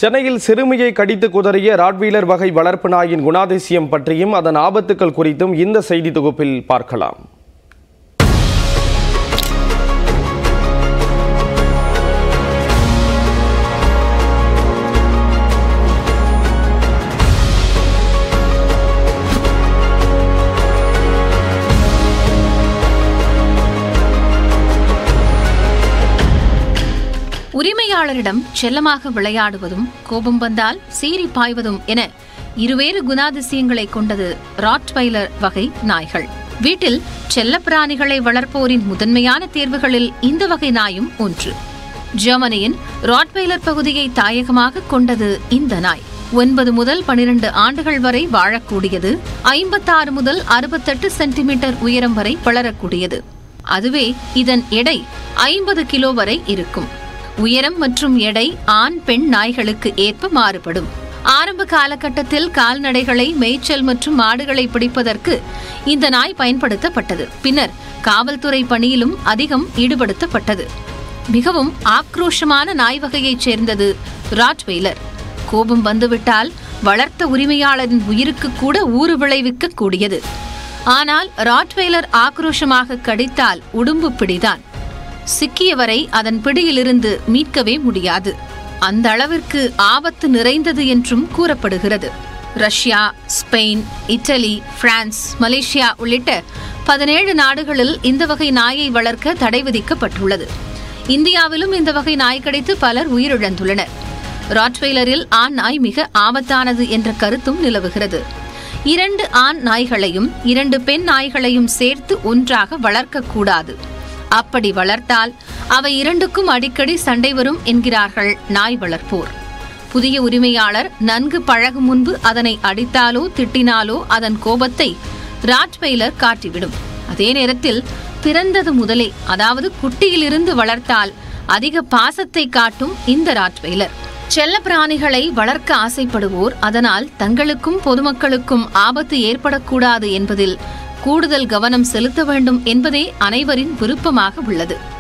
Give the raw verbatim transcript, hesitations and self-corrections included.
சென்னையில் சிறுமியை கடித்து குதறிய ராட்வீலர் வகை வளர்ப்பு நாயின் குணாதிசயம் பற்றியும் அதன் ஆபத்துக்கள் குறித்தும் இந்த செய்தி தொகுப்பில் பார்க்கலாம். உரிமையாளரிடம் செல்லமாக விளையாடுவதும் கோபம் வந்தால் சீறி பாய்வதும் என இருவேறு குணாதிசயங்களை கொண்டது ராட்வைலர் வகை நாய்கள். வீட்டில் செல்லப்பிராணிகளை வளர்ப்போரின் முதன்மையான தேர்வுகளில் இந்த வகை நாயும் ஒன்று. ஜெர்மனியின் ராட்வைலர் பகுதியை தாயகமாக கொண்டது இந்த நாய். ஒன்பது முதல் பனிரெண்டு ஆண்டுகள் வரை வாழக்கூடியது. ஐம்பத்தாறு முதல் அறுபத்தெட்டு சென்டிமீட்டர் உயரம் வரை வளரக்கூடியது. அதுவே இதன் எடை ஐம்பது கிலோ வரை இருக்கும். உயரம் மற்றும் எடை ஆண் பெண் நாய்களுக்கு ஏற்ப மாறுபடும். ஆரம்ப காலகட்டத்தில் கால்நடைகளை மேய்ச்சல் மற்றும் மாடுகளை பிடிப்பதற்கு இந்த நாய் பயன்படுத்தப்பட்டது. பின்னர் காவல்துறை பணியிலும் அதிகம் ஈடுபடுத்தப்பட்டது. மிகவும் ஆக்ரோஷமான நாய் வகையைச் சேர்ந்தது ராட்வைலர். கோபம் வந்துவிட்டால் வளர்த்த உரிமையாளரின் உயிருக்கு கூட ஊறு விளைவிக்க கூடியது. ஆனால் ராட்வைலர் ஆக்ரோஷமாக கடித்தால் உடும்பு பிடிதான். சிக்கியவரை அதன் பிடியிலிருந்து மீட்கவே முடியாது. அந்த அளவிற்கு ஆபத்து நிறைந்தது என்றும் கூறப்படுகிறது. Russia, Spain, Italy, France, Malaysia உள்ளிட்ட பதினேழு நாடுகளில் இந்த வகை நாயை வளர்க்க தடை விதிக்கப்பட்டுள்ளது. இந்தியாவிலும் இந்த வகை நாய் கடித்து பலர் உயிரிழந்துள்ளனர். ராட்வைலரில் ஆண் நாய் மிக ஆபத்தானது என்ற கருத்தும் நிலவுகிறது. இரண்டு ஆண் நாய்களையும் இரண்டு பெண் நாய்களையும் சேர்த்து ஒன்றாக வளர்க்கக்கூடாது. அப்படி வளர்த்தால் அவை இரண்டுக்கும் அடிக்கடி சண்டை வரும் என்கிறார்கள் நாய் வளர்ப்போர். புதிய உரிமையாளர் நன்கு பழகும் முன்பு அதனை அடித்தாலோ திட்டினாலோ அதன் கோபத்தை ராட்வைலர் காட்டிவிடும். அதே நேரத்தில் பிறந்தது முதலே, அதாவது குட்டியிலிருந்து வளர்த்தால் அதிக பாசத்தை காட்டும் இந்த ராட்வைலர். செல்ல பிராணிகளை வளர்க்க ஆசைப்படுவோர் அதனால் தங்களுக்கும் பொதுமக்களுக்கும் ஆபத்து ஏற்படக்கூடாது என்பதில் கூடுதல் கவனம் செலுத்த வேண்டும் என்பதே அனைவரின் விருப்பமாக உள்ளது.